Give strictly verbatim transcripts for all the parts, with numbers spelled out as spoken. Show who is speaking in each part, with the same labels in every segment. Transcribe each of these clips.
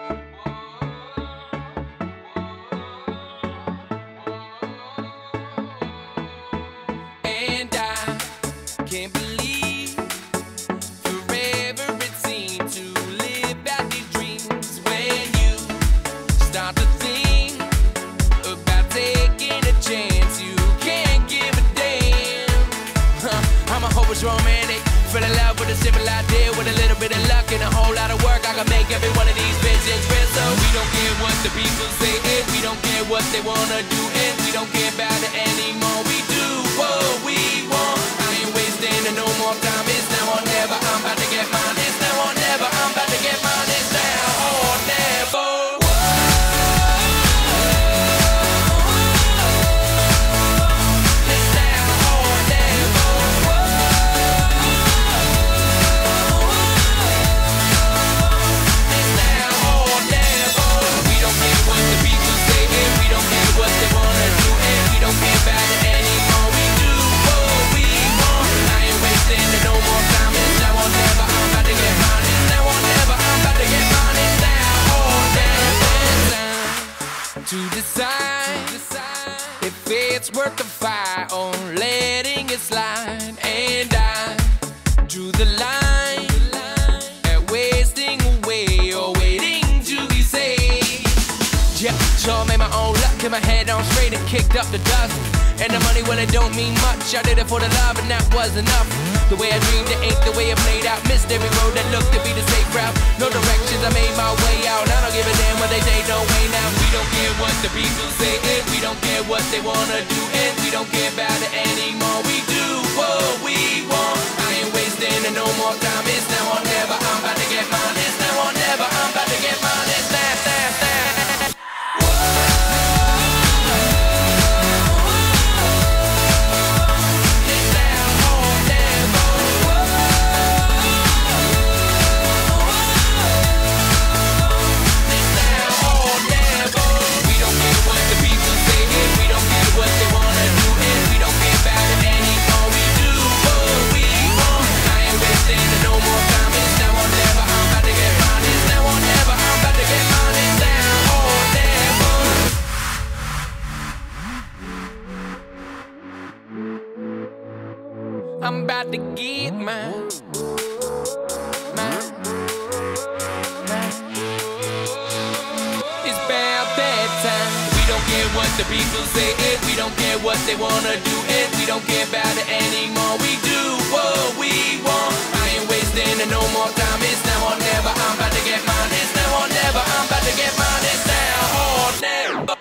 Speaker 1: And I can't believe forever it seemed to live out these dreams. When you start to think about taking a chance, you can't give a damn. Huh, I'm a hopeless romantic, fell in love with a simple idea. With a little bit of luck and a whole lot of work, I can make every one of these visions real. So we don't care what the people say, and we don't care what they wanna do, and we don't care about it anymore. We do what we want. I ain't wasting no more time. It's now or never. I'm about to get mine. It's now or never. I'm about to get mine. It's now or never. To decide if it's worth the fight or letting it slide. And I drew the line at wasting away or waiting to be saved. Yeah, so I made my own luck, kept my head on straight and kicked up the dust. And the money, well, it don't mean much. I did it for the love and that was enough. The way I dreamed, it ain't the way it played out. Missed every road that looked to be the safe route. No directions, I made my way out. I don't give a damn what they say, no way now. We don't care what the people say, and we don't care what they wanna do, and we don't care about it anymore. We do what we want. I ain't wasting no more time. It's now or never. I'm about to get mine. It's now or never. I'm about to get mine. It's now, now, now. I'm about to get mine, mine, mine. It's about that time. We don't care what the people say, and we don't care what they wanna do, and we don't care about it anymore. We do what we want. I ain't wasting no more time. It's now or never. I'm about to get mine. It's now or never. I'm about to get mine. It's now or never.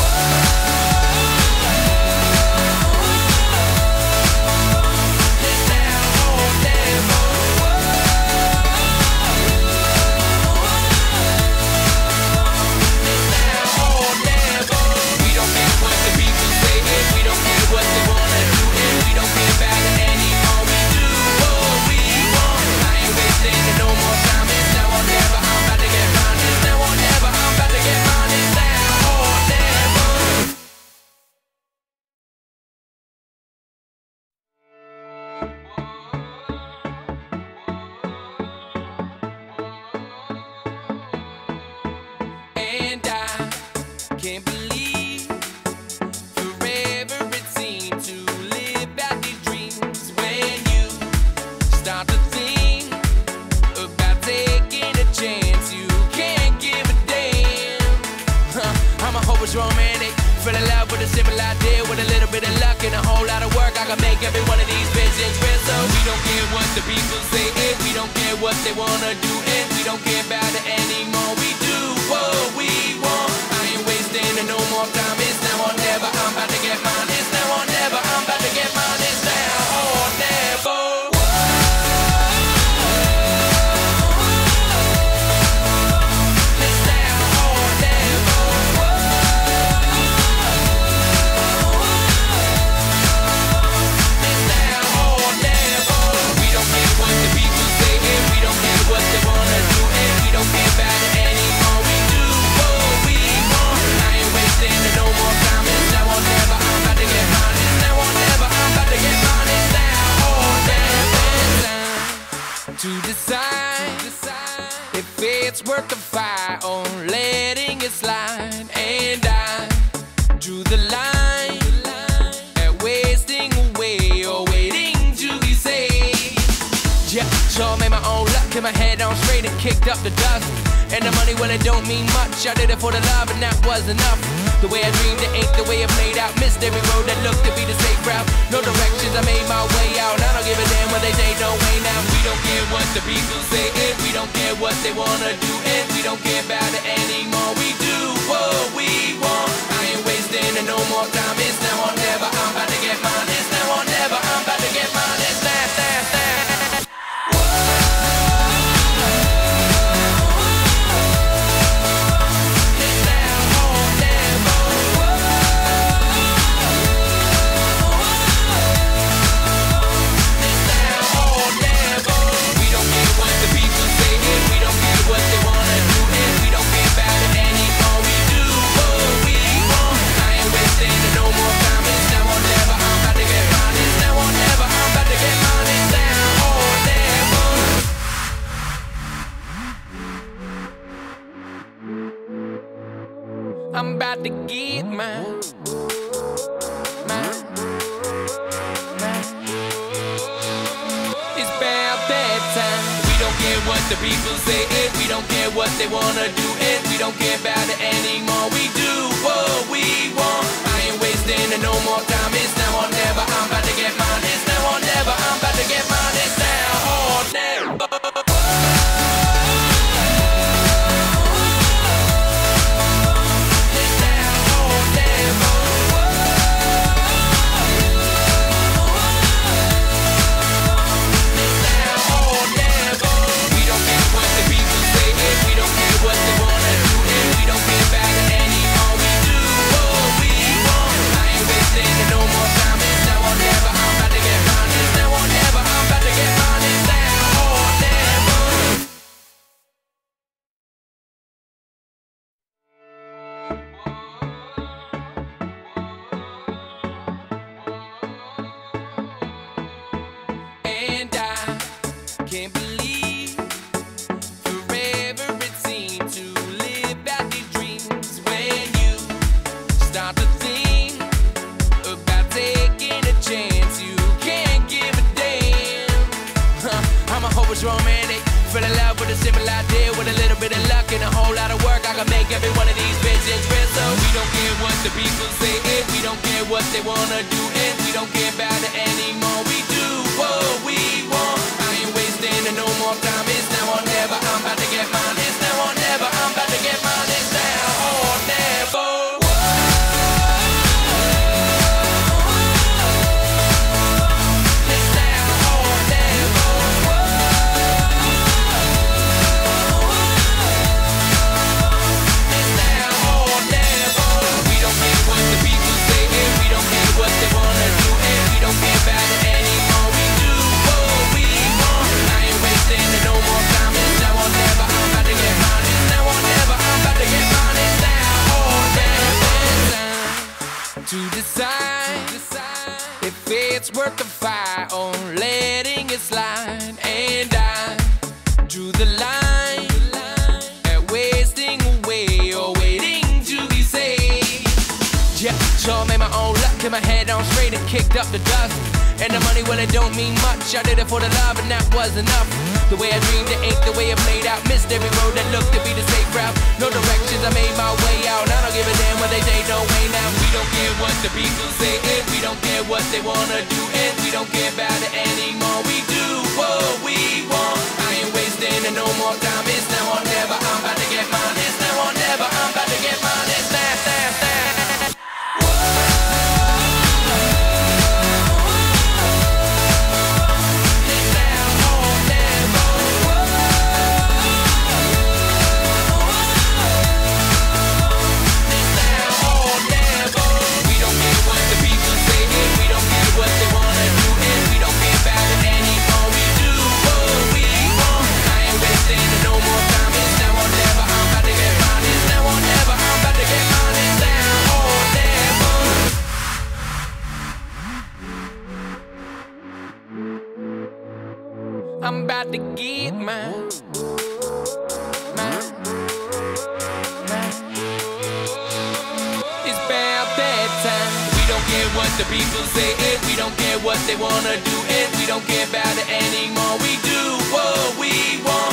Speaker 1: Can't believe forever it seemed to live out these dreams. When you start to think about taking a chance, you can't give a damn. Huh, I'm a hopeless romantic, fell in love with a simple idea. With a little bit of luck and a whole lot of work, I can make every one of these visions real. So we don't care what the people say, and we don't care what they wanna do, and we don't care about it anymore. We do what we want. No more time. It's now or never. I'm about to get mine. It's now or never. I'm about to get mine. It's now or never. It's now or never. It's now or never. We don't care what the people say, and we don't care what they wanna do, and we don't it's worth the fight on letting it slide. And I drew the line at wasting away or waiting to be saved. Yeah, so I made my own luck, kept my head on straight and kicked up the dust. And the money, well, it don't mean much. I did it for the love and that was enough. The way I dreamed, it ain't the way it played out. Missed every road that looked to be the safe route. No directions, I made my way out. I don't give a damn what they say, no way now. We don't care what the people say, and we don't care what they wanna do, and we don't care about it anymore. We do what we want. I ain't wasting no more time. It's now or never. I'm about to get mine. It's now or never. I'm about to get mine. It's that, that, that. I'm about to get mine, mine, mine. It's about that time. We don't care what the people say, and we don't care what they wanna do, and we don't care about it anymore. We do what we want. I ain't wasting no more time. It's now or never. I'm about to get mine. It's now or never. I'm about to get mine. It's now or never. Can't believe forever it seemed to live out these dreams. When you start to think about taking a chance, you can't give a damn. Huh, I'm a hopeless romantic, fell in love with a simple idea. With a little bit of luck and a whole lot of work, I can make every one of these visions real. So we don't care what the people say, and we don't care what they wanna do, and we don't care about it anymore. We do what we want. No more time, it's now or never. I'm about to get mine. It's now or never. I'm about to get mine. It's now or never. It's now or never. It's now or never. We don't care what the people say, and we don't care what they wanna do, and we don't care about it anymore. We do what we want. No more time, it's now or never. I'm about to get mine. It's now or never. I'm about to get mine. It's now or never. To decide if it's worth the fight on letting it slide. And I drew the line at wasting away or waiting to be saved. Yeah, so I made my own luck, kept my head on straight and kicked up the dust. And the money, well, it don't mean much. I did it for the love and that was enough. The way I dreamed, it ain't the way it played out. Missed every road that looked to be the safe route. No directions, I made my way out. I don't give a damn what they say, no way now. We don't care what the people say, and we don't care what they wanna do, and we don't care about it anymore. We do what we want. I ain't wasting no more time. It's now or never. I'm about to get mine. It's now or never. I'm about to get mine. It's that, that, that. No more The people say it, we don't care what they wanna do it. We don't care about it anymore. We do what we want.